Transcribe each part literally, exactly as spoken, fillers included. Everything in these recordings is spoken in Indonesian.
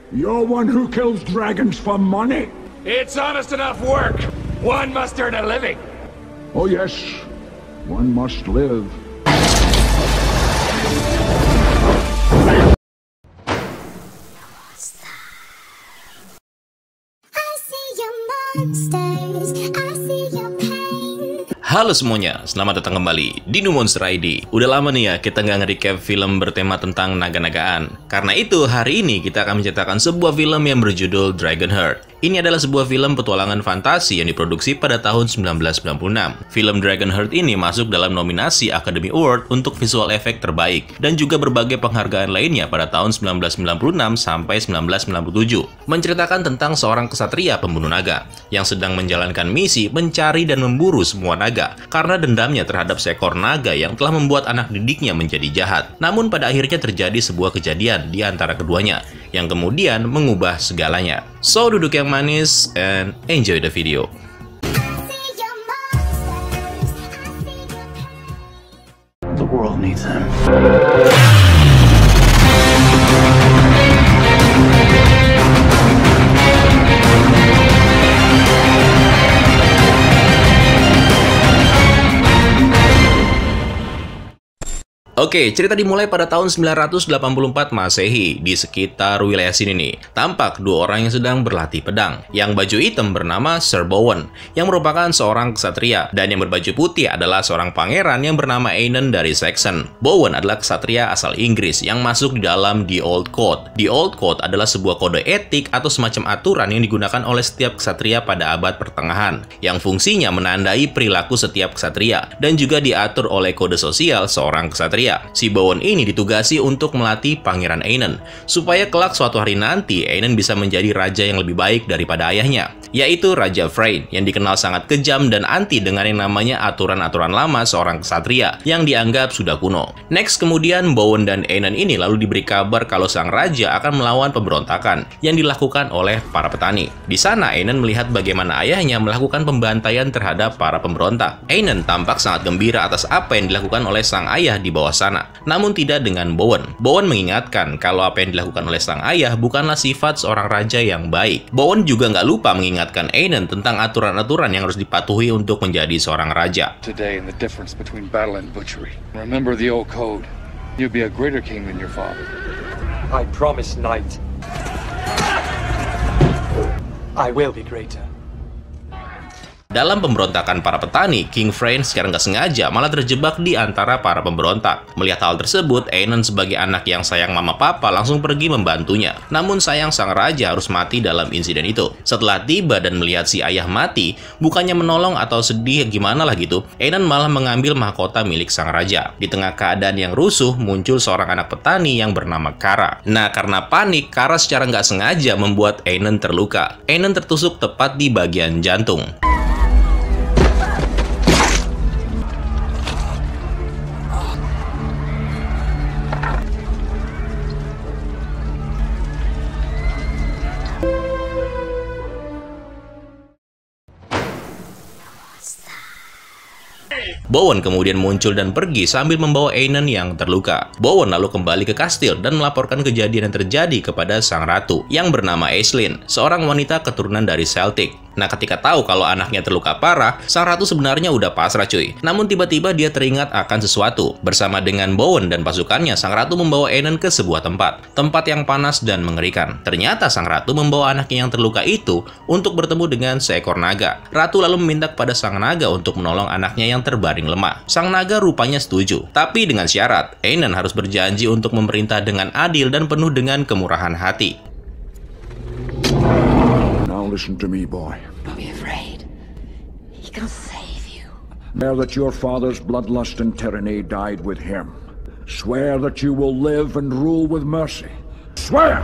You're one who kills dragons for money. It's honest enough work. One must earn a living. Oh yes, one must live. I see your monsters, I see your pain. Halo semuanya, selamat datang kembali di New Monster I D. Udah lama nih ya kita nggak nge-recap film bertema tentang naga-nagaan. Karena itu hari ini kita akan menceritakan sebuah film yang berjudul Dragonheart. Ini adalah sebuah film petualangan fantasi yang diproduksi pada tahun seribu sembilan ratus sembilan puluh enam. Film Dragonheart ini masuk dalam nominasi Academy Award untuk visual effect terbaik dan juga berbagai penghargaan lainnya pada tahun seribu sembilan ratus sembilan puluh enam sampai seribu sembilan ratus sembilan puluh tujuh. Menceritakan tentang seorang kesatria pembunuh naga yang sedang menjalankan misi mencari dan memburu semua naga karena dendamnya terhadap seekor naga yang telah membuat anak didiknya menjadi jahat. Namun pada akhirnya terjadi sebuah kejadian di antara keduanya yang kemudian mengubah segalanya. So, duduk yang manis and enjoy the video. The world needs him. Oke, cerita dimulai pada tahun sembilan ratus delapan puluh empat Masehi di sekitar wilayah sini nih. Tampak dua orang yang sedang berlatih pedang. Yang baju hitam bernama Sir Bowen, yang merupakan seorang ksatria, dan yang berbaju putih adalah seorang pangeran yang bernama Aenon dari Saxon. Bowen adalah ksatria asal Inggris yang masuk di dalam The Old Code. The Old Code adalah sebuah kode etik atau semacam aturan yang digunakan oleh setiap ksatria pada abad pertengahan, yang fungsinya menandai perilaku setiap ksatria dan juga diatur oleh kode sosial seorang ksatria. Si Bowen ini ditugasi untuk melatih Pangeran Aenon, supaya kelak suatu hari nanti Aenon bisa menjadi raja yang lebih baik daripada ayahnya, yaitu Raja Freyne, yang dikenal sangat kejam dan anti dengan yang namanya aturan-aturan lama seorang ksatria yang dianggap sudah kuno. Next, kemudian Bowen dan Aenon ini lalu diberi kabar kalau sang raja akan melawan pemberontakan yang dilakukan oleh para petani. Di sana Aenon melihat bagaimana ayahnya melakukan pembantaian terhadap para pemberontak. Aenon tampak sangat gembira atas apa yang dilakukan oleh sang ayah di bawah sana, namun tidak dengan Bowen. Bowen mengingatkan kalau apa yang dilakukan oleh sang ayah bukanlah sifat seorang raja yang baik. Bowen juga nggak lupa mengingatkan Aenon tentang aturan-aturan yang harus dipatuhi untuk menjadi seorang raja. Today in the difference between battle and butchery. Remember the old code. You'll be a greater king than your father. I promise, knight. I will be greater. Dalam pemberontakan para petani, King Freyne secara nggak sengaja malah terjebak di antara para pemberontak. Melihat hal tersebut, Aenon sebagai anak yang sayang mama papa langsung pergi membantunya. Namun sayang sang raja harus mati dalam insiden itu. Setelah tiba dan melihat si ayah mati, bukannya menolong atau sedih gimana lah gitu, Aenon malah mengambil mahkota milik sang raja. Di tengah keadaan yang rusuh, muncul seorang anak petani yang bernama Kara. Nah, karena panik, Kara secara nggak sengaja membuat Aenon terluka. Aenon tertusuk tepat di bagian jantung. Bowen kemudian muncul dan pergi sambil membawa Aenon yang terluka. Bowen lalu kembali ke kastil dan melaporkan kejadian yang terjadi kepada sang ratu yang bernama Aisling, seorang wanita keturunan dari Celtic. Nah, ketika tahu kalau anaknya terluka parah, sang ratu sebenarnya udah pasrah cuy. Namun tiba-tiba dia teringat akan sesuatu. Bersama dengan Bowen dan pasukannya, sang ratu membawa Aenon ke sebuah tempat. Tempat yang panas dan mengerikan. Ternyata sang ratu membawa anaknya yang terluka itu untuk bertemu dengan seekor naga. Ratu lalu meminta kepada sang naga untuk menolong anaknya yang terbaring lemah. Sang naga rupanya setuju, tapi dengan syarat Aenon harus berjanji untuk memerintah dengan adil dan penuh dengan kemurahan hati. Now listen to me, boy. Don't be afraid. He can save you. Swear that your father's bloodlust and tyranny died with him. Swear that you will live and rule with mercy. Swear!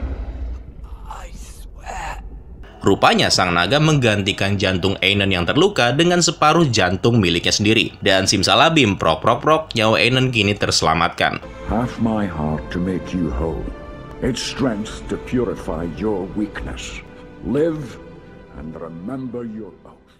Rupanya sang naga menggantikan jantung Aenon yang terluka dengan separuh jantung miliknya sendiri. Dan simsalabim, prok prok prok, nyawa Aenon kini terselamatkan. Half my heart to make you whole. Its strength to purify your weakness. Live and remember your oath.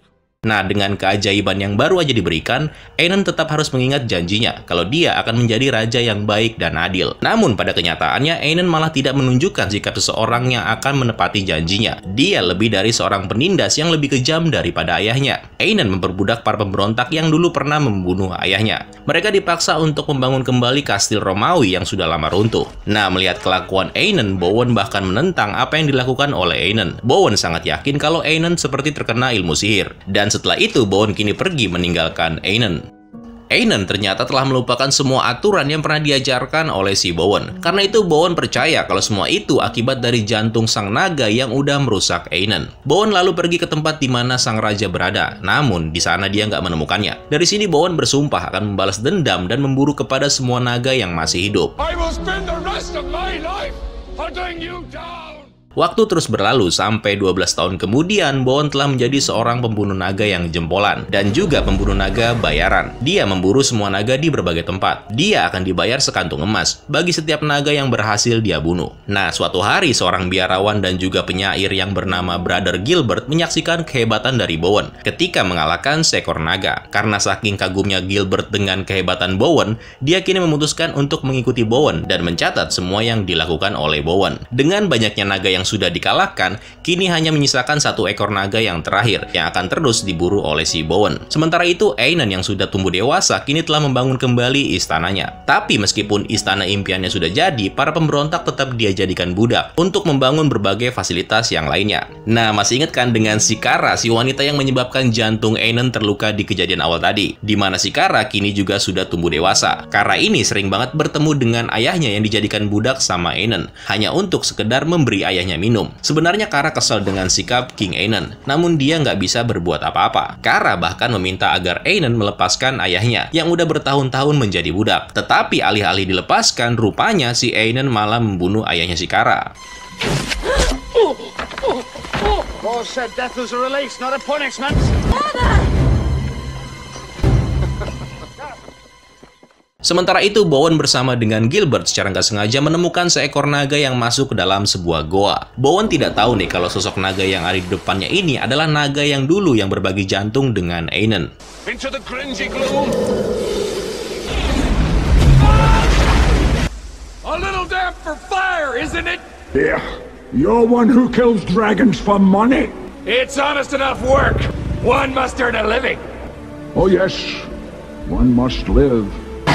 Nah, dengan keajaiban yang baru aja diberikan, Aenon tetap harus mengingat janjinya kalau dia akan menjadi raja yang baik dan adil. Namun, pada kenyataannya, Aenon malah tidak menunjukkan sikap seseorang yang akan menepati janjinya. Dia lebih dari seorang penindas yang lebih kejam daripada ayahnya. Aenon memperbudak para pemberontak yang dulu pernah membunuh ayahnya. Mereka dipaksa untuk membangun kembali kastil Romawi yang sudah lama runtuh. Nah, melihat kelakuan Aenon, Bowen bahkan menentang apa yang dilakukan oleh Aenon. Bowen sangat yakin kalau Aenon seperti terkena ilmu sihir. Dan setelah itu, Bowen kini pergi meninggalkan Aenon. Aenon ternyata telah melupakan semua aturan yang pernah diajarkan oleh si Bowen. Karena itu, Bowen percaya kalau semua itu akibat dari jantung sang naga yang udah merusak Aenon. Bowen lalu pergi ke tempat di mana sang raja berada. Namun, di sana dia nggak menemukannya. Dari sini, Bowen bersumpah akan membalas dendam dan memburu kepada semua naga yang masih hidup. I will spend the rest of my life hunting you down. Waktu terus berlalu sampai dua belas tahun kemudian, Bowen telah menjadi seorang pembunuh naga yang jempolan dan juga pembunuh naga bayaran. Dia memburu semua naga di berbagai tempat. Dia akan dibayar sekantung emas bagi setiap naga yang berhasil dia bunuh. Nah, suatu hari seorang biarawan dan juga penyair yang bernama Brother Gilbert menyaksikan kehebatan dari Bowen ketika mengalahkan seekor naga. Karena saking kagumnya Gilbert dengan kehebatan Bowen, dia kini memutuskan untuk mengikuti Bowen dan mencatat semua yang dilakukan oleh Bowen. Dengan banyaknya naga yang sudah dikalahkan, kini hanya menyisakan satu ekor naga yang terakhir yang akan terus diburu oleh si Bowen. Sementara itu, Aenon yang sudah tumbuh dewasa kini telah membangun kembali istananya. Tapi meskipun istana impiannya sudah jadi, para pemberontak tetap dia jadikan budak untuk membangun berbagai fasilitas yang lainnya. Nah, masih ingat kan dengan si Kara, si wanita yang menyebabkan jantung Aenon terluka di kejadian awal tadi, di mana si Kara kini juga sudah tumbuh dewasa. Kara ini sering banget bertemu dengan ayahnya yang dijadikan budak sama Aenon, hanya untuk sekedar memberi ayahnya minum. Sebenarnya Kara kesal dengan sikap King Aenon, namun dia nggak bisa berbuat apa-apa. Kara bahkan meminta agar Aenon melepaskan ayahnya yang udah bertahun-tahun menjadi budak. Tetapi alih-alih dilepaskan, rupanya si Aenon malah membunuh ayahnya si Kara. Paul said death was a release, not a punishment. Sementara itu, Bowen bersama dengan Gilbert secara nggak sengaja menemukan seekor naga yang masuk ke dalam sebuah goa. Bowen tidak tahu nih kalau sosok naga yang ada di depannya ini adalah naga yang dulu yang berbagi jantung dengan Aenon. Into the cringy gloom. A little damp for fire, isn't it? Yeah, you're one who kills dragons for money. It's honest enough work. One must earn a living. Oh yes, one must live.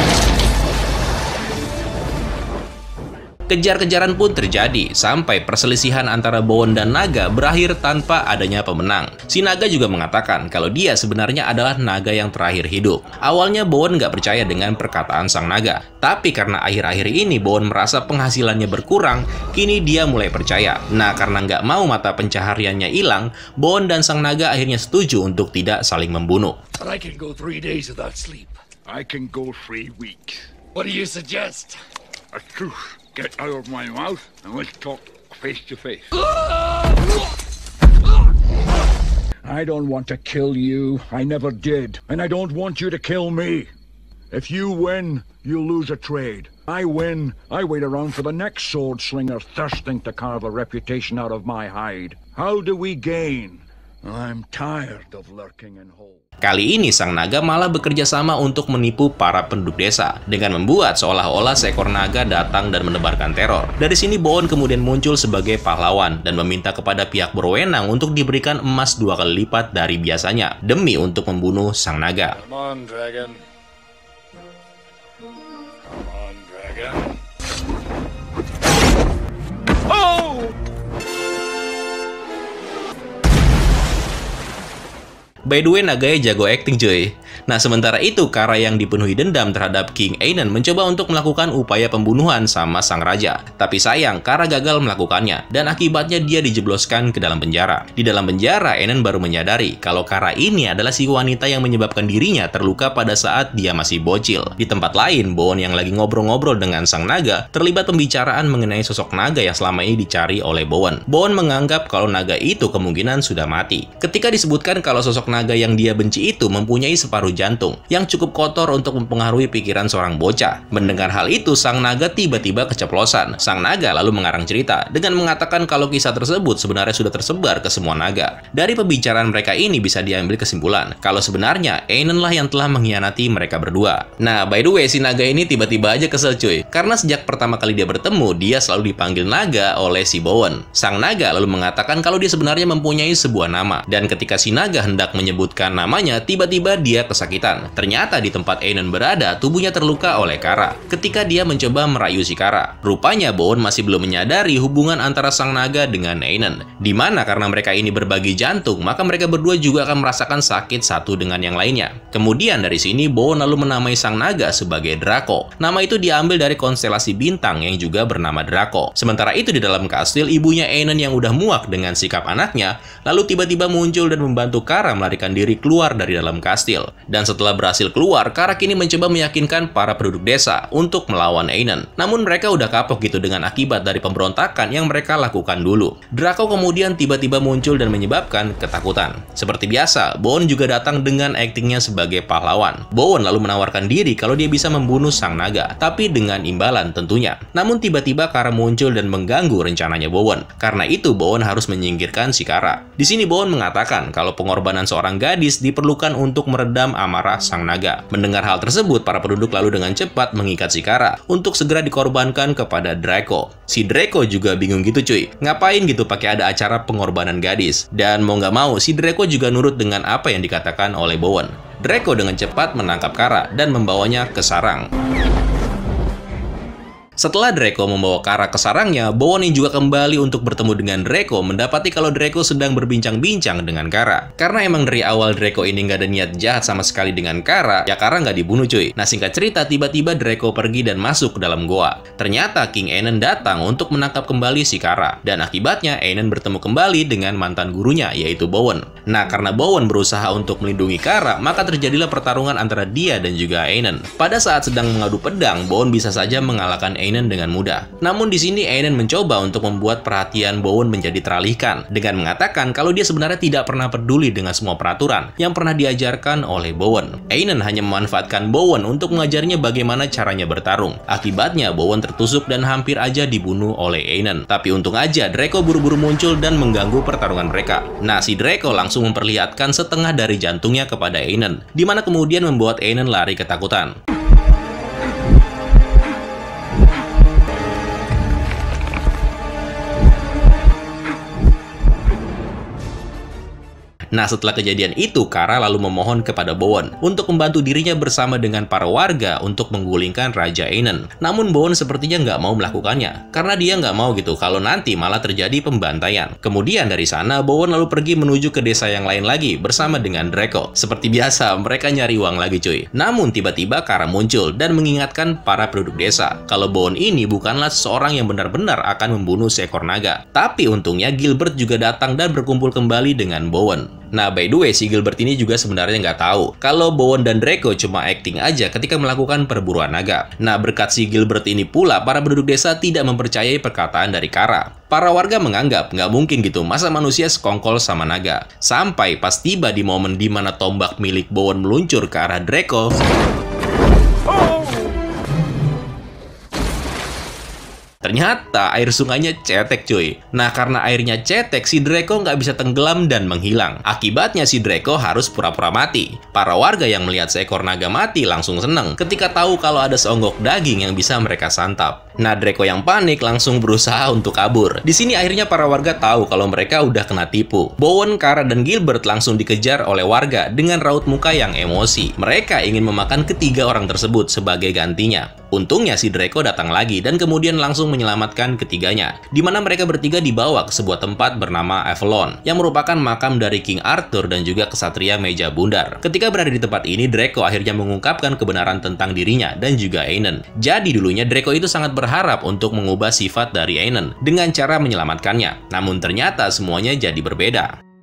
Kejar-kejaran pun terjadi, sampai perselisihan antara Bowen dan naga berakhir tanpa adanya pemenang. Si naga juga mengatakan kalau dia sebenarnya adalah naga yang terakhir hidup. Awalnya Bowen nggak percaya dengan perkataan sang naga, tapi karena akhir-akhir ini Bowen merasa penghasilannya berkurang, kini dia mulai percaya. Nah, karena nggak mau mata pencahariannya hilang, Bowen dan sang naga akhirnya setuju untuk tidak saling membunuh. But I can go three days without sleep. I can go three weeks. What do you suggest? A truth. Get out of my mouth and let's talk face to face. I don't want to kill you. I never did. And I don't want you to kill me. If you win, you lose a trade. I win, I wait around for the next sword slinger thirsting to carve a reputation out of my hide. How do we gain? I'm tired of lurking in holes. Kali ini sang naga malah bekerja sama untuk menipu para penduduk desa dengan membuat seolah-olah seekor naga datang dan menebarkan teror. Dari sini Bowen kemudian muncul sebagai pahlawan dan meminta kepada pihak berwenang untuk diberikan emas dua kali lipat dari biasanya demi untuk membunuh sang naga. Come on, dragon. Come on, dragon. Oh! By the way, naganya jago acting cuy. Nah, sementara itu, Kara yang dipenuhi dendam terhadap King Aenon mencoba untuk melakukan upaya pembunuhan sama sang raja. Tapi sayang, Kara gagal melakukannya, dan akibatnya dia dijebloskan ke dalam penjara. Di dalam penjara, Aenon baru menyadari kalau Kara ini adalah si wanita yang menyebabkan dirinya terluka pada saat dia masih bocil. Di tempat lain, Bowen yang lagi ngobrol-ngobrol dengan sang naga, terlibat pembicaraan mengenai sosok naga yang selama ini dicari oleh Bowen. Bowen menganggap kalau naga itu kemungkinan sudah mati. Ketika disebutkan kalau sosok naga naga yang dia benci itu mempunyai separuh jantung yang cukup kotor untuk mempengaruhi pikiran seorang bocah. Mendengar hal itu, sang naga tiba-tiba keceplosan. Sang naga lalu mengarang cerita dengan mengatakan kalau kisah tersebut sebenarnya sudah tersebar ke semua naga. Dari pembicaraan mereka ini bisa diambil kesimpulan kalau sebenarnya Aenon lah yang telah mengkhianati mereka berdua. Nah, by the way, si naga ini tiba-tiba aja kesel cuy, karena sejak pertama kali dia bertemu, dia selalu dipanggil naga oleh si Bowen. Sang naga lalu mengatakan kalau dia sebenarnya mempunyai sebuah nama, dan ketika si naga hendak menyebutkan namanya, tiba-tiba dia kesakitan. Ternyata di tempat Aenon berada, tubuhnya terluka oleh Kara ketika dia mencoba merayu si Kara. Rupanya Bowen masih belum menyadari hubungan antara sang naga dengan Aenon, dimana karena mereka ini berbagi jantung, maka mereka berdua juga akan merasakan sakit satu dengan yang lainnya. Kemudian dari sini Bowen lalu menamai sang naga sebagai Draco. Nama itu diambil dari konstelasi bintang yang juga bernama Draco. Sementara itu di dalam kastil, ibunya Aenon yang udah muak dengan sikap anaknya, lalu tiba-tiba muncul dan membantu Kara melarikan diri keluar dari dalam kastil. Dan setelah berhasil keluar, Kara kini mencoba meyakinkan para penduduk desa untuk melawan Aenon. Namun mereka udah kapok gitu dengan akibat dari pemberontakan yang mereka lakukan dulu. Draco kemudian tiba-tiba muncul dan menyebabkan ketakutan. Seperti biasa, Bowen juga datang dengan aktingnya sebagai pahlawan. Bowen lalu menawarkan diri kalau dia bisa membunuh sang naga, tapi dengan imbalan tentunya. Namun tiba-tiba Kara muncul dan mengganggu rencananya Bowen. Karena itu Bowen harus menyingkirkan si Kara. Di sini Bowen mengatakan kalau pengorbanan seorang gadis diperlukan untuk meredam amarah sang naga. Mendengar hal tersebut, para penduduk lalu dengan cepat mengikat si Kara untuk segera dikorbankan kepada Draco. Si Draco juga bingung gitu cuy, ngapain gitu pakai ada acara pengorbanan gadis. Dan mau nggak mau, si Draco juga nurut dengan apa yang dikatakan oleh Bowen. Draco dengan cepat menangkap Kara dan membawanya ke sarang. Setelah Draco membawa Kara ke sarangnya, Bowen yang juga kembali untuk bertemu dengan Draco mendapati kalau Draco sedang berbincang-bincang dengan Kara. Karena emang dari awal Draco ini nggak ada niat jahat sama sekali dengan Kara, ya Kara nggak dibunuh cuy. Nah singkat cerita, tiba-tiba Draco pergi dan masuk ke dalam goa. Ternyata King Aenon datang untuk menangkap kembali si Kara. Dan akibatnya Aenon bertemu kembali dengan mantan gurunya, yaitu Bowen. Nah karena Bowen berusaha untuk melindungi Kara, maka terjadilah pertarungan antara dia dan juga Aenon. Pada saat sedang mengadu pedang, Bowen bisa saja mengalahkan Aenon dengan mudah. Namun di sini Aenon mencoba untuk membuat perhatian Bowen menjadi teralihkan dengan mengatakan kalau dia sebenarnya tidak pernah peduli dengan semua peraturan yang pernah diajarkan oleh Bowen. Aenon hanya memanfaatkan Bowen untuk mengajarnya bagaimana caranya bertarung. Akibatnya Bowen tertusuk dan hampir aja dibunuh oleh Aenon. Tapi untung aja Draco buru-buru muncul dan mengganggu pertarungan mereka. Nah si Draco langsung memperlihatkan setengah dari jantungnya kepada Aenon, dimana kemudian membuat Aenon lari ketakutan. Nah, setelah kejadian itu, Kara lalu memohon kepada Bowen untuk membantu dirinya bersama dengan para warga untuk menggulingkan Raja Aenon. Namun Bowen sepertinya nggak mau melakukannya, karena dia nggak mau gitu kalau nanti malah terjadi pembantaian. Kemudian dari sana, Bowen lalu pergi menuju ke desa yang lain lagi bersama dengan Draco. Seperti biasa, mereka nyari uang lagi cuy. Namun tiba-tiba Kara muncul dan mengingatkan para penduduk desa kalau Bowen ini bukanlah seseorang yang benar-benar akan membunuh seekor naga. Tapi untungnya Gilbert juga datang dan berkumpul kembali dengan Bowen. Nah, by the way, si Gilbert ini juga sebenarnya nggak tahu kalau Bowen dan Draco cuma acting aja ketika melakukan perburuan naga. Nah, berkat si Gilbert ini pula, para penduduk desa tidak mempercayai perkataan dari Kara. Para warga menganggap nggak mungkin gitu masa manusia sekongkol sama naga. Sampai pas tiba di momen di mana tombak milik Bowen meluncur ke arah Draco, ternyata air sungainya cetek cuy. Nah karena airnya cetek, si Draco nggak bisa tenggelam dan menghilang. Akibatnya si Draco harus pura-pura mati. Para warga yang melihat seekor naga mati langsung seneng ketika tahu kalau ada seonggok daging yang bisa mereka santap. Nah Draco yang panik langsung berusaha untuk kabur. Di sini akhirnya para warga tahu kalau mereka udah kena tipu. Bowen, Kara, dan Gilbert langsung dikejar oleh warga dengan raut muka yang emosi. Mereka ingin memakan ketiga orang tersebut sebagai gantinya. Untungnya si Draco datang lagi dan kemudian langsung menyelamatkan ketiganya, di mana mereka bertiga dibawa ke sebuah tempat bernama Avalon, yang merupakan makam dari King Arthur dan juga kesatria meja bundar. Ketika berada di tempat ini, Draco akhirnya mengungkapkan kebenaran tentang dirinya dan juga Aenon. Jadi dulunya Draco itu sangat berharap untuk mengubah sifat dari Aenon dengan cara menyelamatkannya. Namun ternyata semuanya jadi berbeda.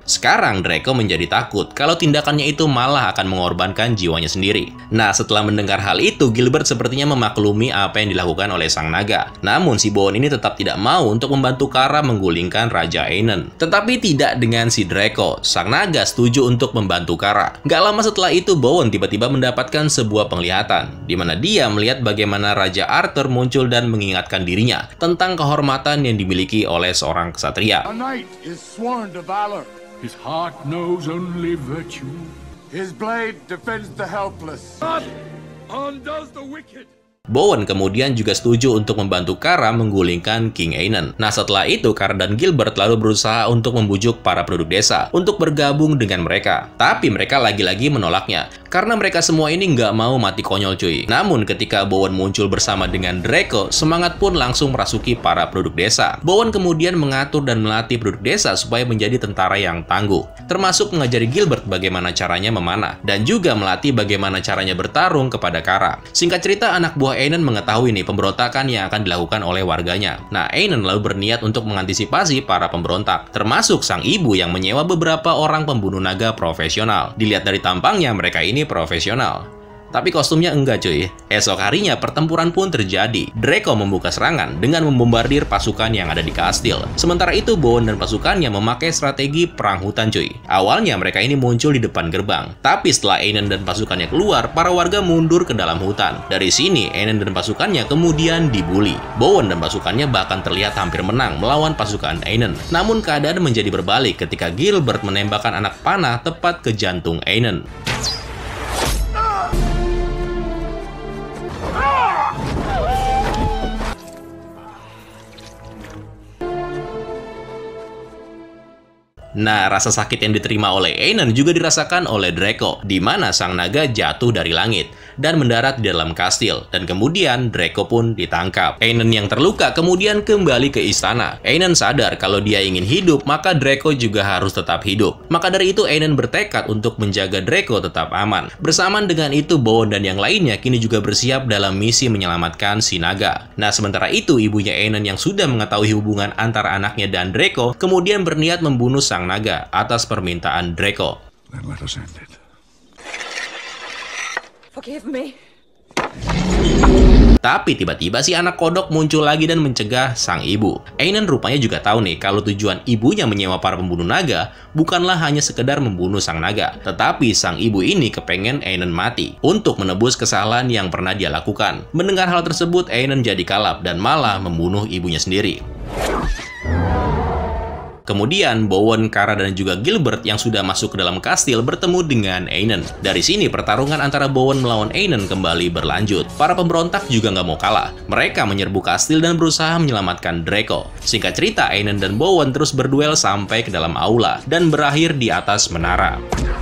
Sekarang Draco menjadi takut kalau tindakannya itu malah akan mengorbankan jiwanya sendiri. Nah, setelah mendengar hal itu, Gilbert sepertinya memaklumi apa yang dilakukan oleh sang naga. Namun si Bowen ini tetap tidak mau untuk membantu Kara menggulingkan Raja Aenon. Tetapi tidak dengan si Draco. Sang naga setuju untuk membantu Kara. Gak lama setelah itu, Bowen tiba-tiba mendapatkan sebuah penglihatan, di mana dia melihat bagaimana Raja Arthur muncul dan mengingatkan dirinya tentang kehormatan yang dimiliki oleh seorang ksatria. A knight is sworn to valor. His heart knows only virtue. His blade defends the helpless. God undoes the wicked. Bowen kemudian juga setuju untuk membantu Kara menggulingkan King Aenon. Nah, setelah itu Kara dan Gilbert lalu berusaha untuk membujuk para penduduk desa untuk bergabung dengan mereka. Tapi mereka lagi-lagi menolaknya, karena mereka semua ini nggak mau mati konyol cuy. Namun ketika Bowen muncul bersama dengan Draco, semangat pun langsung merasuki para penduduk desa. Bowen kemudian mengatur dan melatih penduduk desa supaya menjadi tentara yang tangguh, termasuk mengajari Gilbert bagaimana caranya memanah, dan juga melatih bagaimana caranya bertarung kepada Kara. Singkat cerita, anak buah Aenon mengetahui nih pemberontakan yang akan dilakukan oleh warganya. Nah, Aenon lalu berniat untuk mengantisipasi para pemberontak, termasuk sang ibu yang menyewa beberapa orang pembunuh naga profesional. Dilihat dari tampangnya, mereka ini profesional. Tapi kostumnya enggak cuy. Esok harinya pertempuran pun terjadi. Draco membuka serangan dengan membombardir pasukan yang ada di kastil. Sementara itu Bowen dan pasukannya memakai strategi perang hutan cuy. Awalnya mereka ini muncul di depan gerbang. Tapi setelah Aenon dan pasukannya keluar, para warga mundur ke dalam hutan. Dari sini Aenon dan pasukannya kemudian dibully. Bowen dan pasukannya bahkan terlihat hampir menang melawan pasukan Aenon. Namun keadaan menjadi berbalik ketika Gilbert menembakkan anak panah tepat ke jantung Aenon. Nah, rasa sakit yang diterima oleh Aenon juga dirasakan oleh Draco, di mana sang naga jatuh dari langit dan mendarat di dalam kastil, dan kemudian Draco pun ditangkap. Aenon yang terluka kemudian kembali ke istana. Aenon sadar kalau dia ingin hidup, maka Draco juga harus tetap hidup. Maka dari itu Aenon bertekad untuk menjaga Draco tetap aman. Bersamaan dengan itu, Bowen dan yang lainnya kini juga bersiap dalam misi menyelamatkan si naga. Nah, sementara itu ibunya Aenon yang sudah mengetahui hubungan antara anaknya dan Draco kemudian berniat membunuh sang naga atas permintaan Draco. Then let us end it. Forgive me. Tapi tiba-tiba si anak kodok muncul lagi dan mencegah sang ibu. Aenon rupanya juga tahu nih kalau tujuan ibunya menyewa para pembunuh naga bukanlah hanya sekedar membunuh sang naga, tetapi sang ibu ini kepengen Aenon mati untuk menebus kesalahan yang pernah dia lakukan. Mendengar hal tersebut, Aenon jadi kalap dan malah membunuh ibunya sendiri. Kemudian Bowen, Kara, dan juga Gilbert yang sudah masuk ke dalam kastil bertemu dengan Aenon. Dari sini pertarungan antara Bowen melawan Aenon kembali berlanjut. Para pemberontak juga nggak mau kalah. Mereka menyerbu kastil dan berusaha menyelamatkan Draco. Singkat cerita, Aenon dan Bowen terus berduel sampai ke dalam aula dan berakhir di atas menara.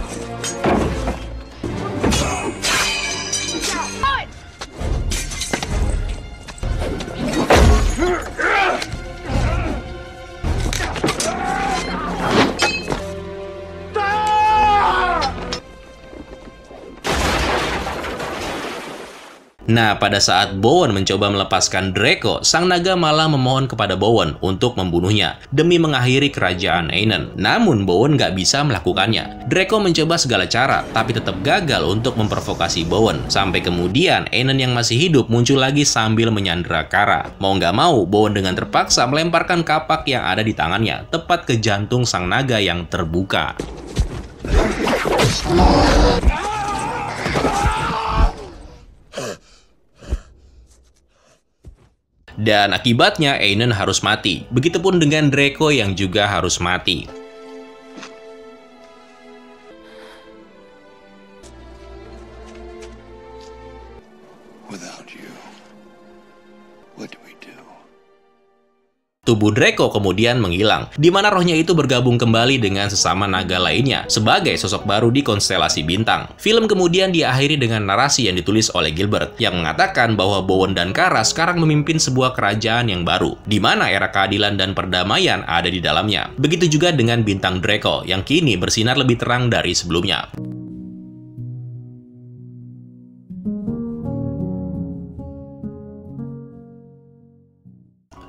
Nah, pada saat Bowen mencoba melepaskan Draco, sang naga malah memohon kepada Bowen untuk membunuhnya demi mengakhiri kerajaan Aenon. Namun Bowen nggak bisa melakukannya. Draco mencoba segala cara, tapi tetap gagal untuk memprovokasi Bowen. Sampai kemudian Aenon yang masih hidup muncul lagi sambil menyandera Kara. Mau nggak mau, Bowen dengan terpaksa melemparkan kapak yang ada di tangannya tepat ke jantung sang naga yang terbuka. Dan akibatnya Aenon harus mati. Begitupun dengan Draco yang juga harus mati. Without you, what do we do? Tubuh Draco kemudian menghilang, di mana rohnya itu bergabung kembali dengan sesama naga lainnya sebagai sosok baru di konstelasi bintang. Film kemudian diakhiri dengan narasi yang ditulis oleh Gilbert yang mengatakan bahwa Bowen dan Kara sekarang memimpin sebuah kerajaan yang baru, di mana era keadilan dan perdamaian ada di dalamnya. Begitu juga dengan bintang Draco yang kini bersinar lebih terang dari sebelumnya.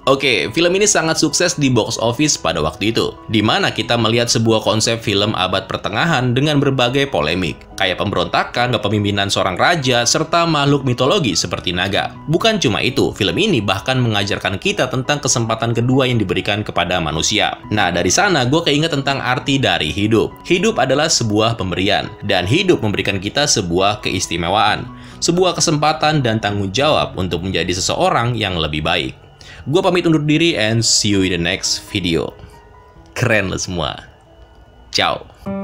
Oke, film ini sangat sukses di box office pada waktu itu, di mana kita melihat sebuah konsep film abad pertengahan dengan berbagai polemik, kayak pemberontakan, kepemimpinan seorang raja, serta makhluk mitologi seperti naga. Bukan cuma itu, film ini bahkan mengajarkan kita tentang kesempatan kedua yang diberikan kepada manusia. Nah, dari sana gue keinget tentang arti dari hidup. Hidup adalah sebuah pemberian, dan hidup memberikan kita sebuah keistimewaan, sebuah kesempatan dan tanggung jawab untuk menjadi seseorang yang lebih baik. Gue pamit undur diri and see you in the next video. Keren lo semua. Ciao.